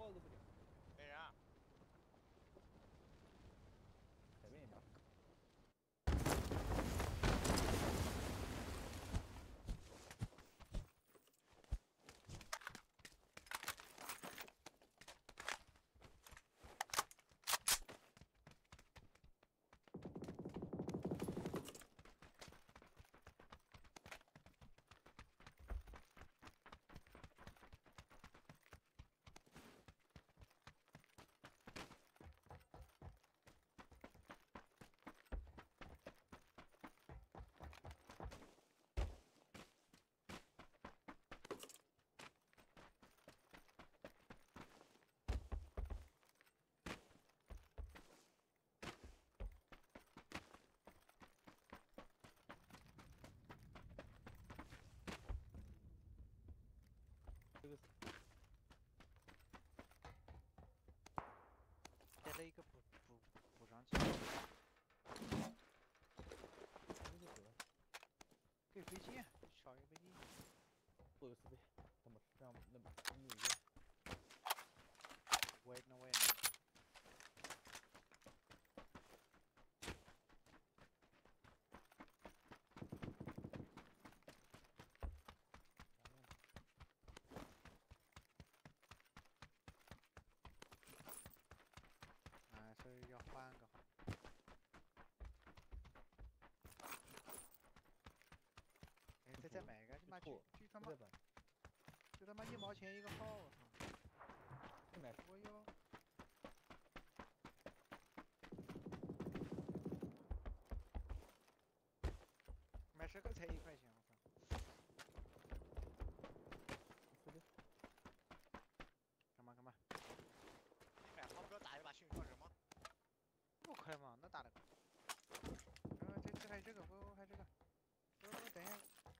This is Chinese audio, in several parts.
了都不行。 没人啊。 随便一把。这个点了一个补上去，给飞机，少一个飞机。 做个4倍，他们这样那没有用。 我也能。所以要换个好。哎，再买一个，他妈就他妈1毛钱一个号，我操！我要。买10个才1块钱，我操！干嘛？ 你买炮不要打一把幸运创人吗？ 不可能嘛，那打的。这还有这个，我还有这个。我等一下。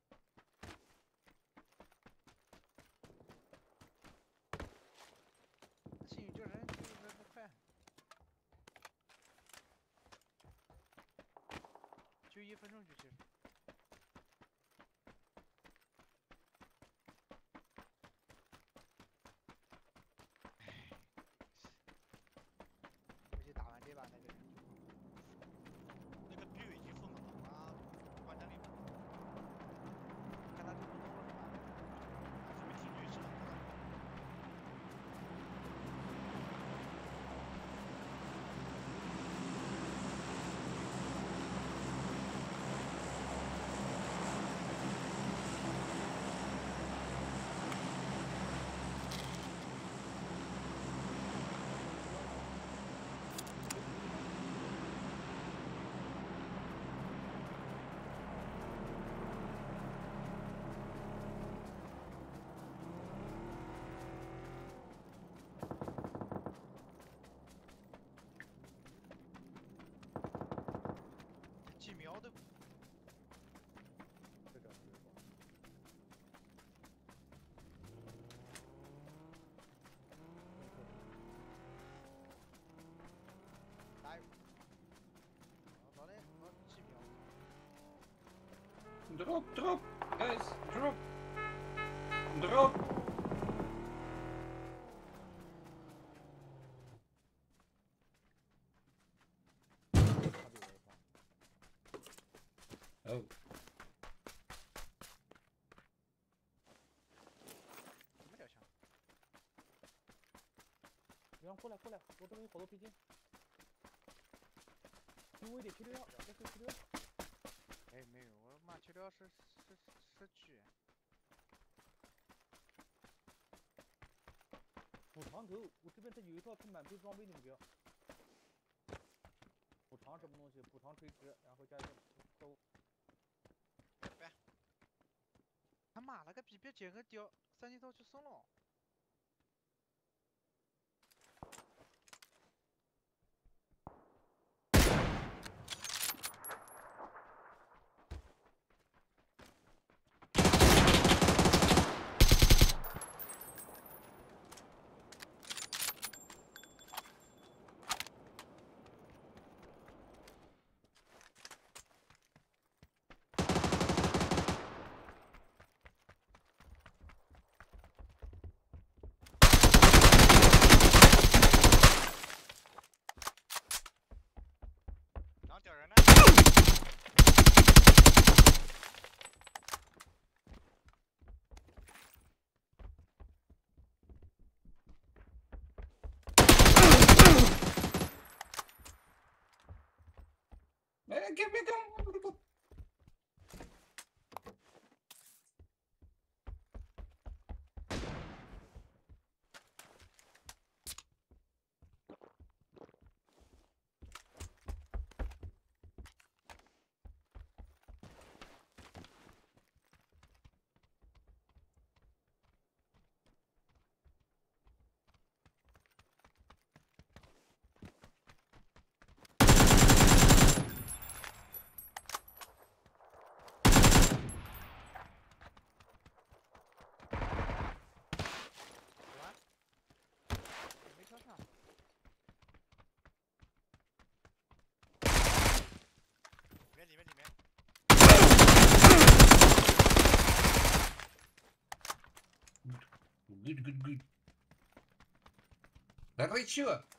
幸运救人就是那快，就1分钟就结束。估计打完这把那个人就那个 B 已经封了，啊，关家里面。 看他就不动了是吧？ 这边情绪是很高的。 几秒都。 这个打一会儿。老几秒。 Drop, guys, drop. Oh. 什么屌枪？ 你让过来，我这边有好多飞机。轻微点，761，这是761。 哎，没有，我妈761是狙。 补长头，我这边这有一套满配装备，你们不要。补长什么东西？补长垂直，然后加一个刀。 别。 他妈了个逼！别捡个屌3级刀去送了。 good good good。来个一起了。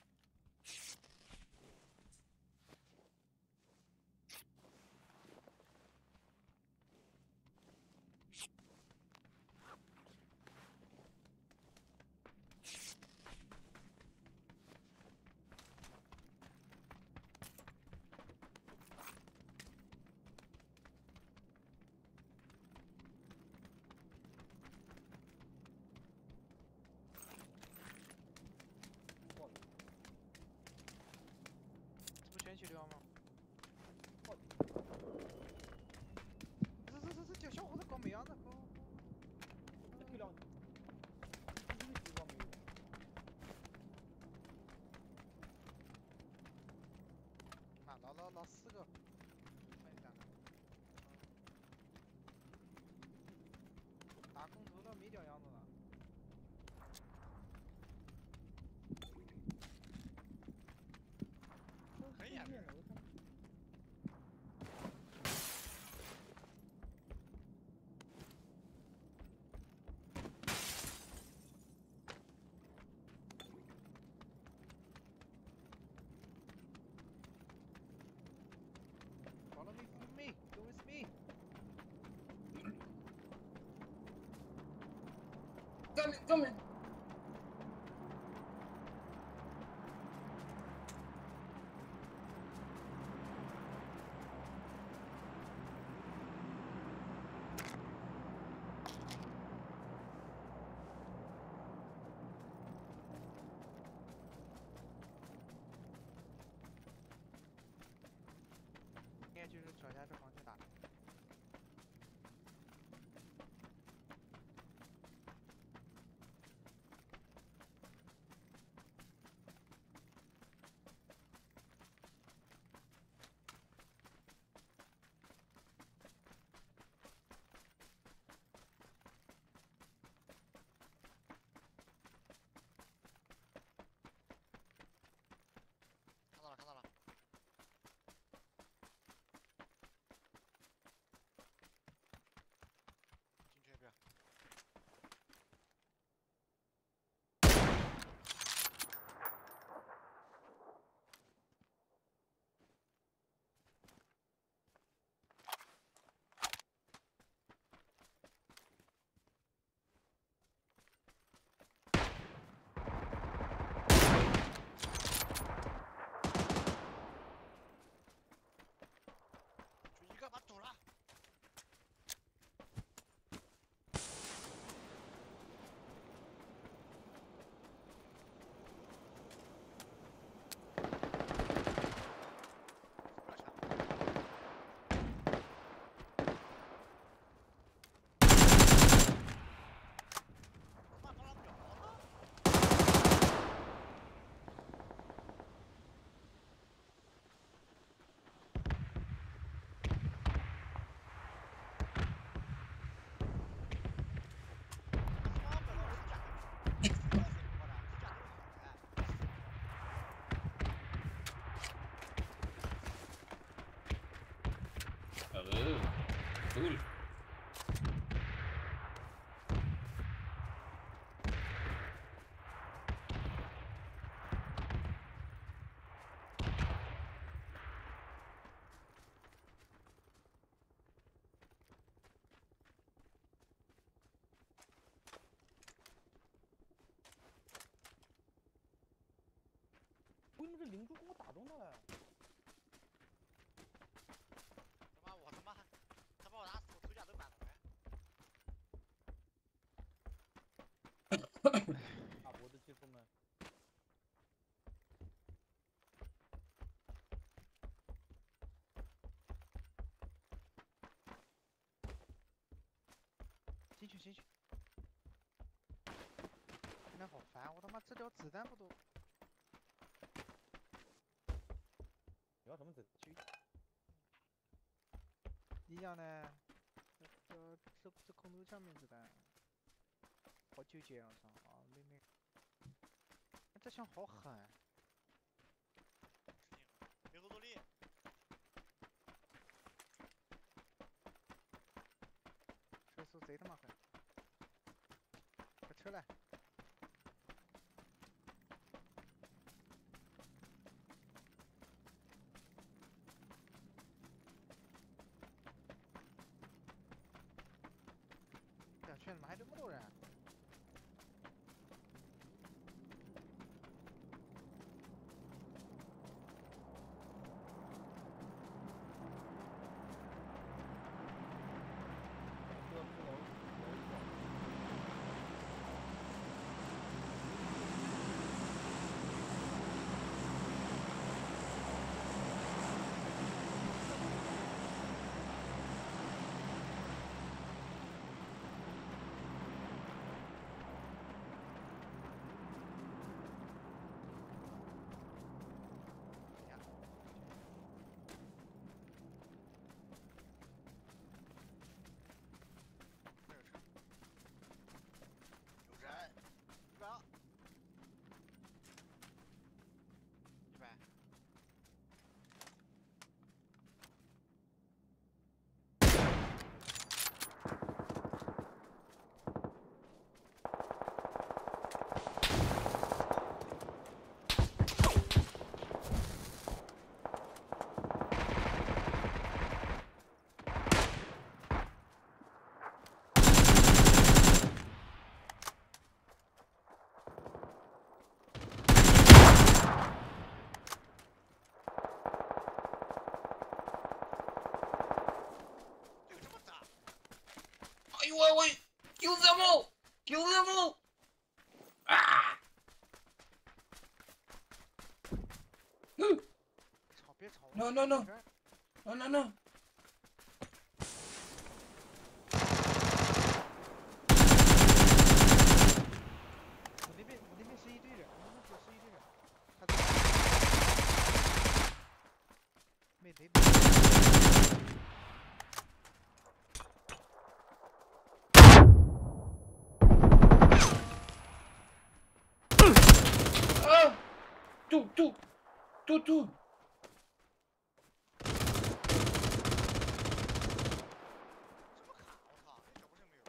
这不先去聊吗？这叫小伙子搞没样子，搞。 可以聊。继续提高没有？ 拿4个，看一下。大工头都没掉样子了。 可以啊。 Follow me, go with me。 Coming。 应该就是脚下这房去打的。 看到了，看到了。进去一边。就一个把堵了。他妈把他秒了。 Cool。 为什么这领主给我打中了嘞？ 他妈，他把我打死，我头甲都满了呗。 大脖子技术们。 进去。真的好烦，我他妈这条子弹不都？ 你要什么子？ 你讲呢？这空投枪没子弹，好纠结啊！操啊，没，这枪好狠。 别后坐力。 车速贼他妈狠，这车出来。小区怎么还这么多人？ 哎呦喂，有任务，有任务！啊！ 吵别吵 No no no no no no！ 我那边是一堆人，我那边是一堆人。没得。 啊！嘟！ 这么卡，我操，连脚步声没有。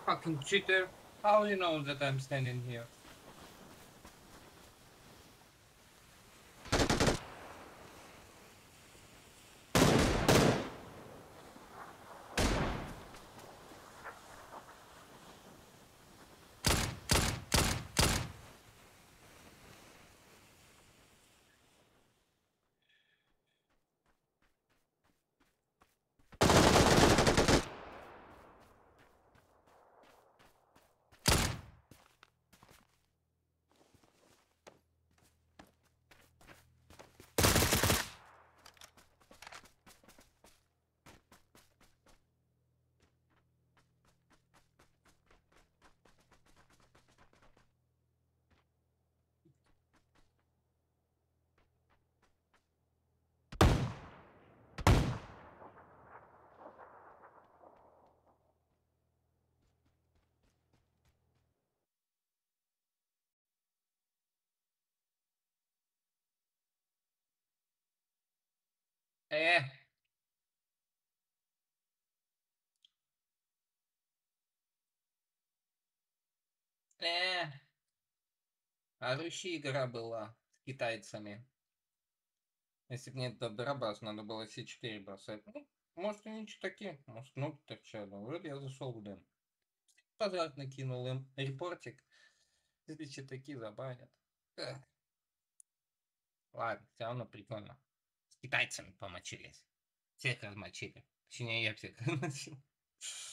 Fucking cheater. How you know that I'm standing here? Eh. А Руси игра была с китайцами. Если бы нет Дробас, надо было все 4 бросать. Ну, может, они что такие, может, ноги торчали. Вот я зашел в дым. Подряд накинул им репортик. Если что такие забанят. Эх. Ладно, все равно прикольно. С китайцами помочились. Всех размочили. Точнее, я всех размочил.